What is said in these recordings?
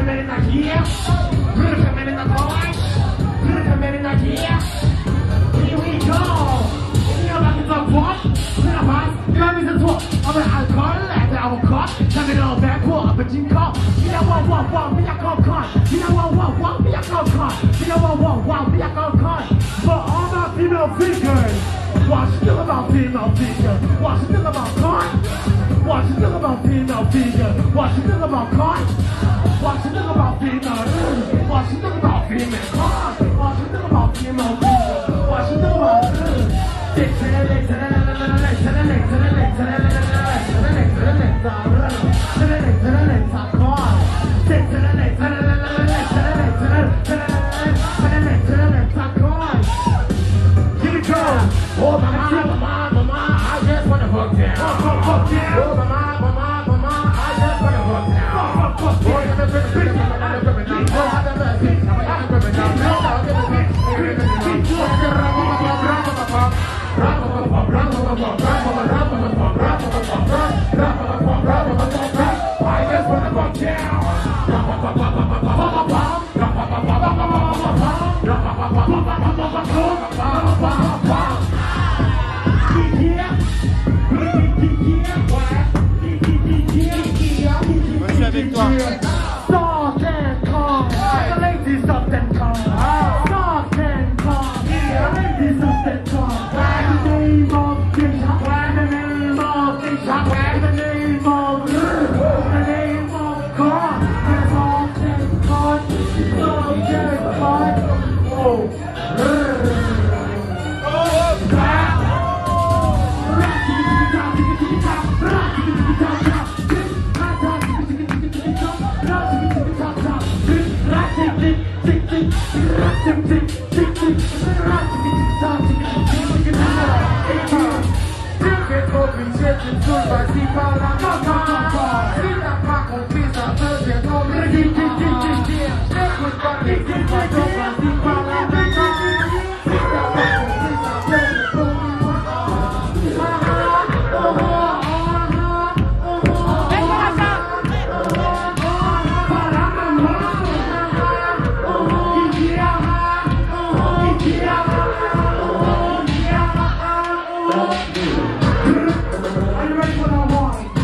Are you ready for that one?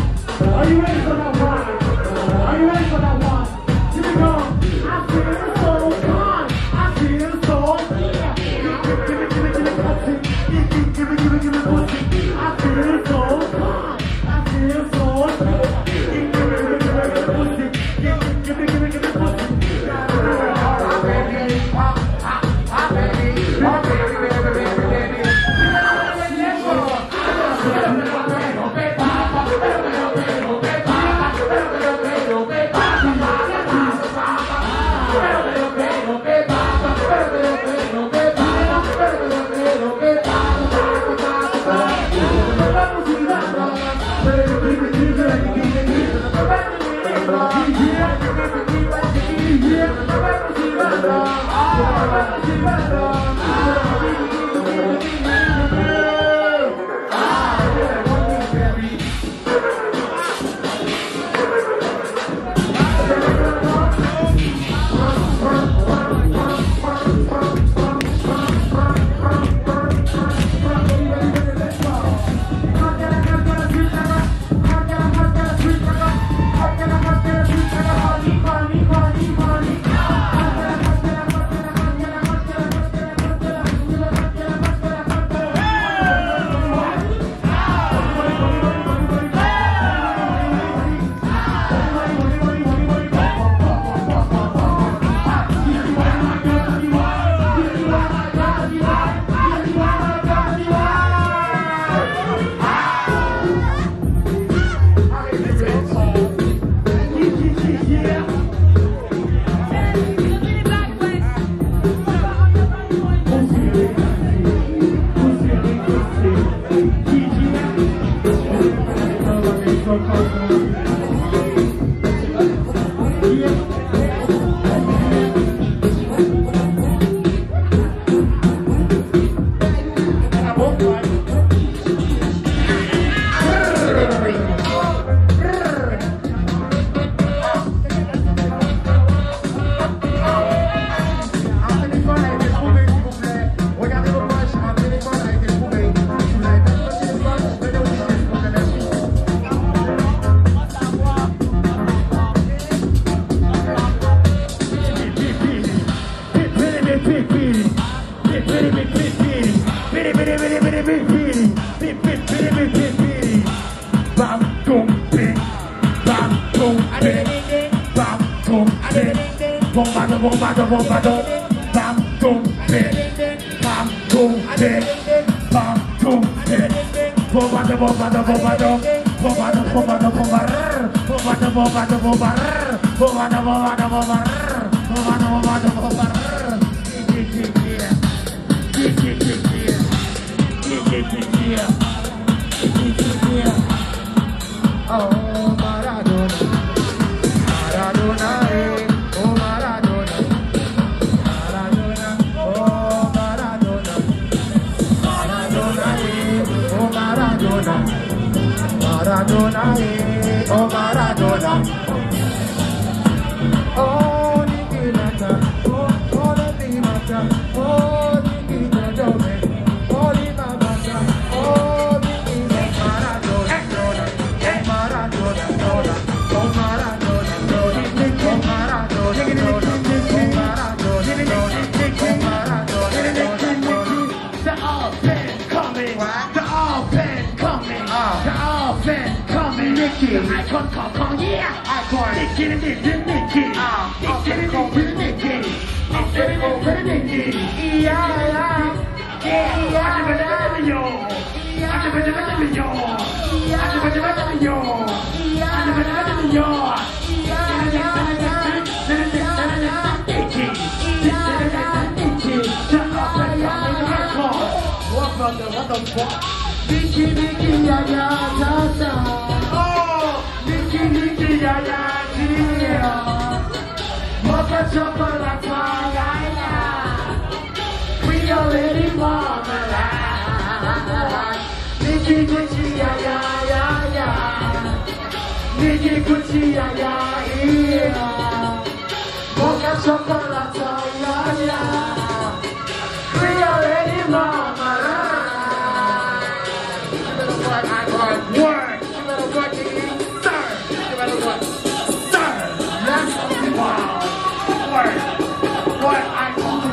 pit. Bombado, bombado, bombado. Bam, boom, pit. Bam, boom, pit. Bam, boom, pit. Bombado, bombado, bombado. Bombado, bombado, bombado. Bombado, bombado, bombado. Bombado, bombado, bombado. Bombado, bombado, bombado. Oh, Maradona, Maradona, oh Maradona, Maradona, oh Maradona, Maradona, oh Maradona, Maradona, oh Maradona, oh Nicolata, oh Limata, oh Nicolata, oh Limata, oh Nicky, icon call, yeah, icon. Nicky, Nicky, Nicky, Nicky, Nicky, what the fuck? Nicky, Nicky, yeah, yeah, yeah. Oh, Nicky, Nicky, yeah, yeah, yeah. Mocha chocolate, yeah. We already marmalade. Nicky, Gucci, yeah, yeah, yeah, yeah. Nicky, Gucci, yeah, yeah, yeah. Mocha chocolate, yeah, yeah. We already marmalade. Word! You better work it in, sir! You better work, sir! Yes! Wow! Word! Word! I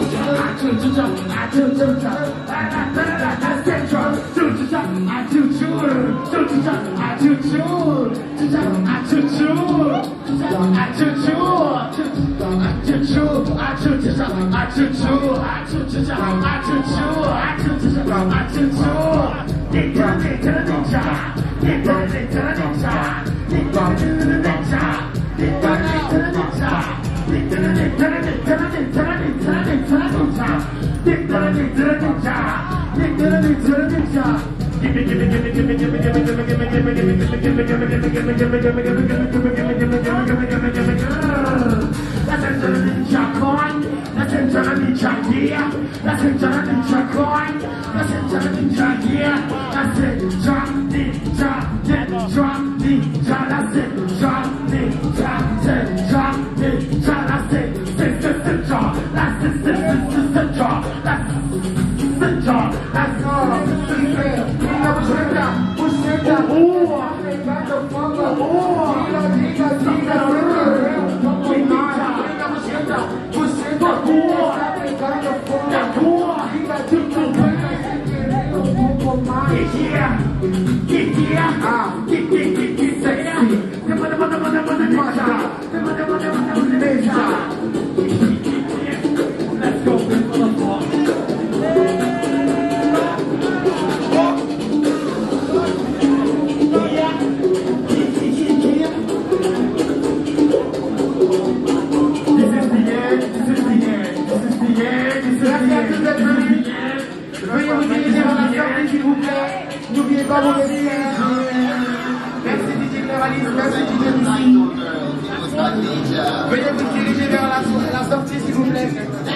N'oubliez pas vos messages. Merci DJ Cléralise, merci DJ Lucie. Veuillez vous diriger vers la sortie s'il vous plaît.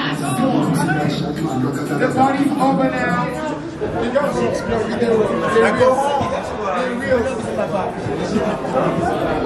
The party is over now. D'accord.